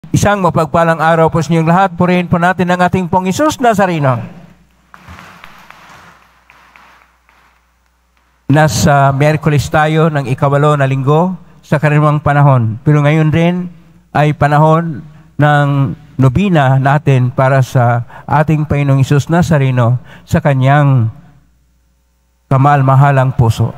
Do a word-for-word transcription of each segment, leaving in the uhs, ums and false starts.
Isang mapagpalang araw po sa inyong lahat. Purihin po natin ang ating pong Hesus Nazareno. Nasa Miyerkules tayo ng ikawalo na linggo sa karaniwang panahon. Pero ngayon rin ay panahon ng nobina natin para sa ating Panginoong Hesus Nazareno sa kanyang kamal-mahalang puso.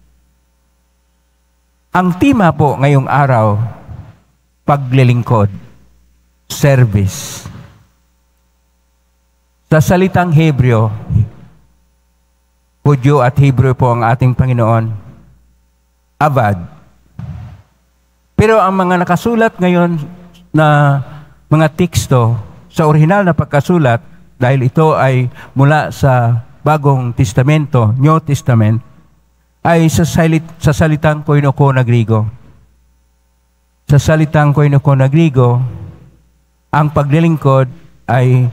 Ang tema po ngayong araw, paglilingkod. Service. Sa salitang Hebreo, Hudyo at Hebreo po ang ating Panginoon, avad. Pero ang mga nakasulat ngayon na mga teksto sa orihinal na pagkasulat, dahil ito ay mula sa Bagong Testamento, New Testament, ay sa, salit, sa salitang Koinoko na Griego. Sa salitang Koinoko na Griego, ang paglilingkod ay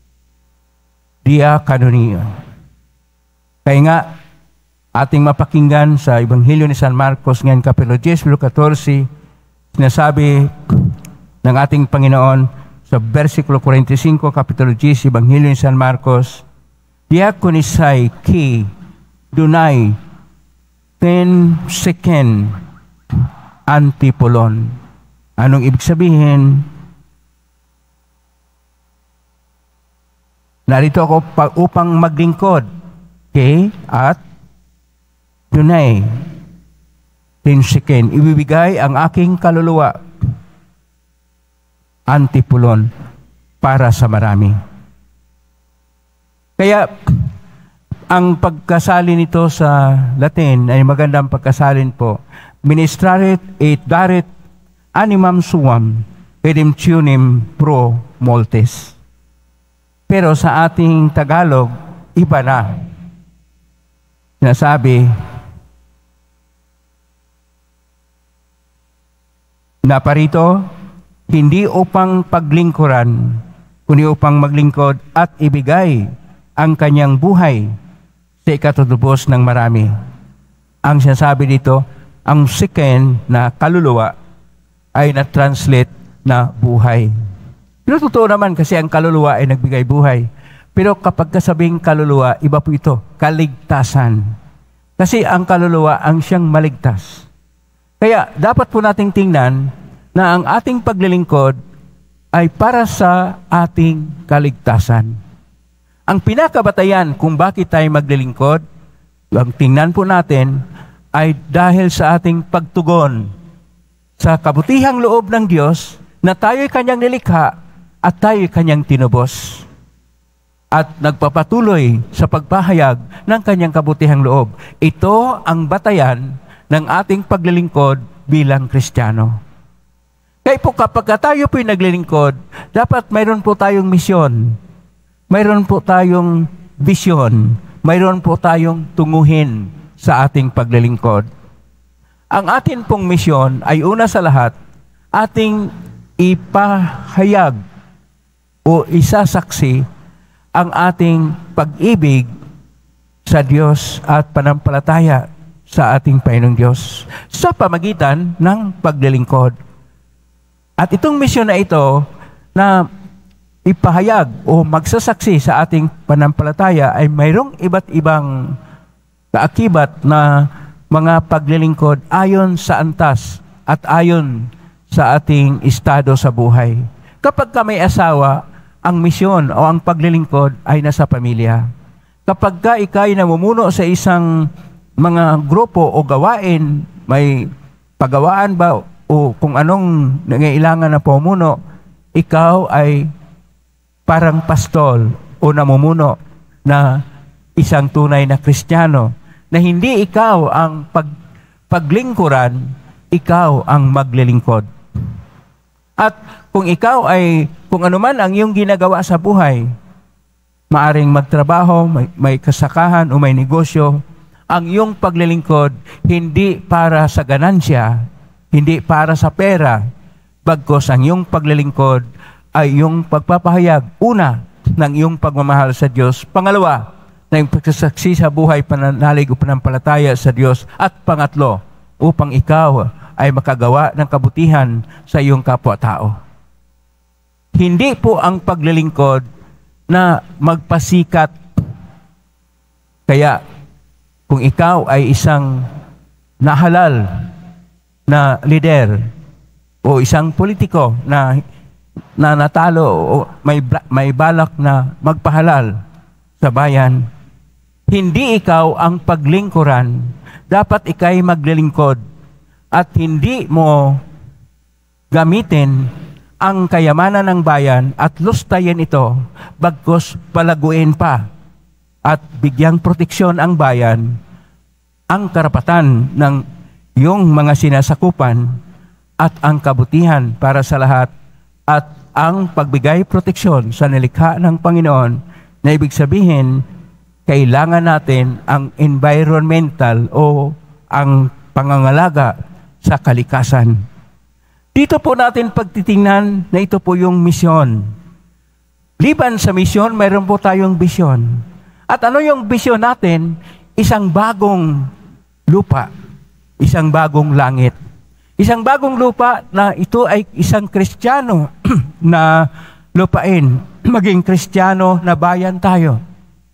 diakonia. Kaya nga, ating mapakinggan sa Ebanghelyo ni San Marcos ngayon, Kapitulo ten, fourteen, sinasabi ng ating Panginoon sa versikulo forty-five, Kapitulo ten, Ebanghelyo ni San Marcos, diakonisai ki dunai ten seken antipolon. Anong ibig sabihin? Narito ako pa, upang maglingkod, okay? At dunay, tinsikin, ibibigay ang aking kaluluwa, antipulon, para sa marami. Kaya, ang pagkasali nito sa Latin ay magandang pagkasalin po. Ministraret et daret animam suam, redemptionem pro multes. Pero sa ating Tagalog, iba na. Sinasabi na parito, hindi upang paglingkuran, kundi upang maglingkod at ibigay ang kanyang buhay sa ikatutubos ng marami. Ang sinasabi dito, ang siken na kaluluwa ay na-translate na buhay. Pero totoo naman kasi ang kaluluwa ay nagbigay buhay. Pero kapag kasabing kaluluwa, iba po ito, kaligtasan. Kasi ang kaluluwa ang siyang maligtas. Kaya dapat po nating tingnan na ang ating paglilingkod ay para sa ating kaligtasan. Ang pinakabatayan kung bakit tayo maglilingkod, ang tingnan po natin, ay dahil sa ating pagtugon sa kabutihang loob ng Diyos na tayo'y kanyang nilikha at tayo'y kanyang tinubos. At nagpapatuloy sa pagpahayag ng kanyang kabutihang loob. Ito ang batayan ng ating paglilingkod bilang Kristiyano. Kaya po kapag tayo po'y naglilingkod, dapat mayroon po tayong misyon. Mayroon po tayong visyon. Mayroon po tayong tunguhin sa ating paglilingkod. Ang atin pong misyon ay una sa lahat, ating ipahayag o isasaksi ang ating pag-ibig sa Diyos at panampalataya sa ating Panginoong Diyos sa pamagitan ng paglilingkod. At itong misyon na ito na ipahayag o magsasaksi sa ating panampalataya ay mayroong iba't ibang kaakibat na mga paglilingkod ayon sa antas at ayon sa ating estado sa buhay. Kapag ka may asawa, ang misyon o ang paglilingkod ay nasa pamilya. Kapag ka ikay namumuno sa isang mga grupo o gawain, may pagawaan ba o kung anong nangailangan na pumuno, ikaw ay parang pastol o namumuno na isang tunay na Kristiyano na hindi ikaw ang pag, paglingkuran, ikaw ang maglilingkod. At kung ikaw ay, kung anuman ang iyong ginagawa sa buhay, maaring magtrabaho, may, may kasakahan o may negosyo, ang iyong paglilingkod hindi para sa ganansya, hindi para sa pera, bagkos ang iyong paglilingkod ay iyong pagpapahayag, una, ng iyong pagmamahal sa Diyos, pangalawa, ng pagsasaksi sa buhay, pananalig o panampalataya sa Diyos, at pangatlo, upang ikaw ay makagawa ng kabutihan sa iyong kapwa-tao. Hindi po ang paglilingkod na magpasikat. Kaya kung ikaw ay isang nahalal na lider o isang politiko na na natalo o may may balak na magpahalal sa bayan, hindi ikaw ang paglingkuran. Dapat ikay maglilingkod at hindi mo gamitin ang kayamanan ng bayan at lustayin ito, bagkus palaguin pa at bigyang proteksyon ang bayan, ang karapatan ng iyong mga sinasakupan at ang kabutihan para sa lahat at ang pagbigay proteksyon sa nilikha ng Panginoon, na ibig sabihin, kailangan natin ang environmental o ang pangangalaga sa kalikasan. Dito po natin pagtitingnan na ito po yung misyon. Liban sa misyon, mayroon po tayong bisyon. At ano yung bisyon natin? Isang bagong lupa, isang bagong langit. Isang bagong lupa na ito ay isang Kristiyano na lupain, maging Kristiyano na bayan tayo.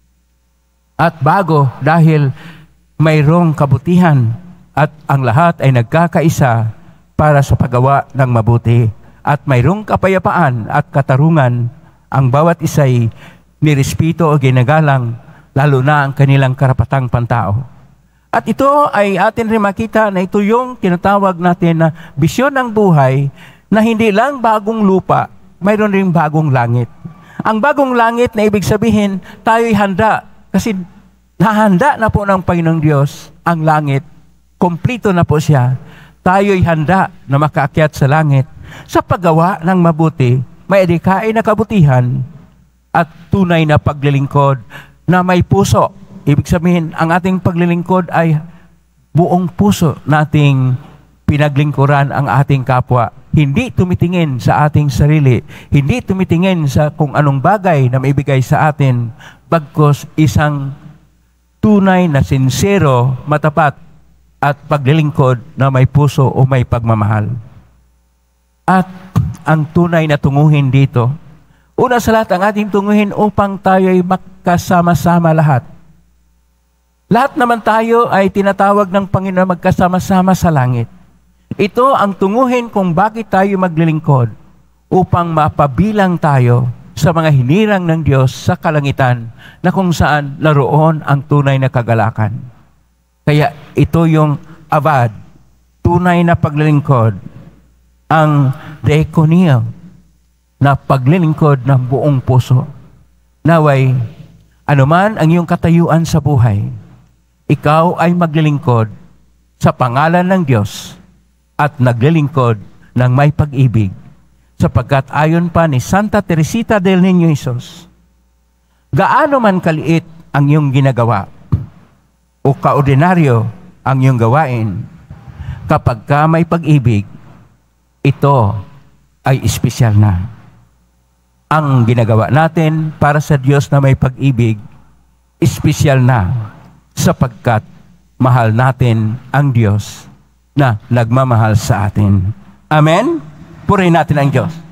At bago dahil mayroong kabutihan at ang lahat ay nagkakaisa para sa paggawa ng mabuti at mayroong kapayapaan at katarungan, ang bawat isa'y nirespeto o ginagalang, lalo na ang kanilang karapatang pantao. At ito ay atin rin makita na ito yung tinatawag natin na bisyon ng buhay, na hindi lang bagong lupa, mayroon rin bagong langit. Ang bagong langit na ibig sabihin, tayo'y handa. Kasi nahanda na po ng Panginoong Diyos ang langit. Kompleto na po siya. Tayo'y handa na makaakyat sa langit sa paggawa ng mabuti, may adikain na kabutihan at tunay na paglilingkod na may puso. Ibig sabihin, ang ating paglilingkod ay buong puso nating pinaglingkuran ang ating kapwa. Hindi tumitingin sa ating sarili, hindi tumitingin sa kung anong bagay na maibigay sa atin, bagkus isang tunay na sincero, matapat at paglilingkod na may puso o may pagmamahal. At ang tunay na tunguhin dito, una sa lahat, ang ating tunguhin upang tayo ay magkasama-sama lahat. Lahat naman tayo ay tinatawag ng Panginoon magkasama-sama sa langit. Ito ang tunguhin kung bakit tayo maglilingkod, upang mapabilang tayo sa mga hinirang ng Diyos sa kalangitan, na kung saan naroon ang tunay na kagalakan. Kaya ito yung abad, tunay na paglilingkod, ang dekonia, na paglilingkod ng buong puso. Naway, anuman ang iyong katayuan sa buhay, ikaw ay maglilingkod sa pangalan ng Diyos at naglilingkod ng may pag-ibig, sapagkat ayon pa ni Santa Teresita del Niño Jesus, gaano man kaliit ang iyong ginagawa o kaordinaryo ang iyong gawain, kapag ka may pag-ibig, ito ay espesyal na. Ang ginagawa natin para sa Diyos na may pag-ibig, espesyal na, sapagkat mahal natin ang Diyos na nagmamahal sa atin. Amen? Purihin natin ang Diyos.